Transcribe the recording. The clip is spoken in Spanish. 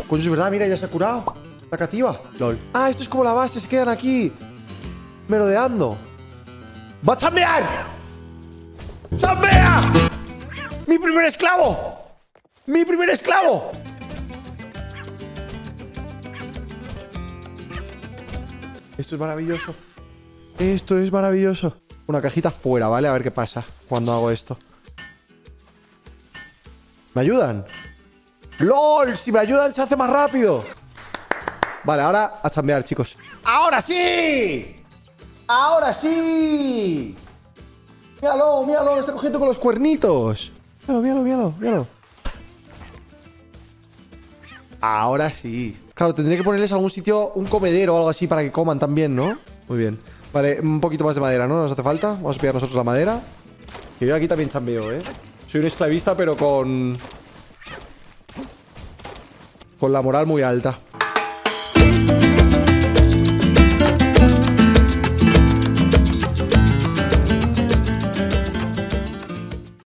Coño, es verdad, mira, ya se ha curado. La cativa. LOL. Ah, esto es como la base, se quedan aquí merodeando. ¡Va a chambear! ¡Chambea! ¡Mi primer esclavo! ¡Mi primer esclavo! Esto es maravilloso. Esto es maravilloso. Una cajita fuera, ¿vale? A ver qué pasa cuando hago esto. ¿Me ayudan? ¡LOL! Si me ayudan se hace más rápido. Vale, ahora a chambear, chicos. ¡Ahora sí! ¡Ahora sí! Míralo, míralo, lo está cogiendo con los cuernitos. Míralo, míralo, míralo, míralo. Ahora sí. Claro, tendría que ponerles a algún sitio, un comedero o algo así para que coman también, ¿no? Muy bien. Vale, un poquito más de madera, ¿no? Nos hace falta. Vamos a pillar nosotros la madera. Y yo aquí también chambeo, ¿eh? Soy un esclavista, pero con la moral muy alta.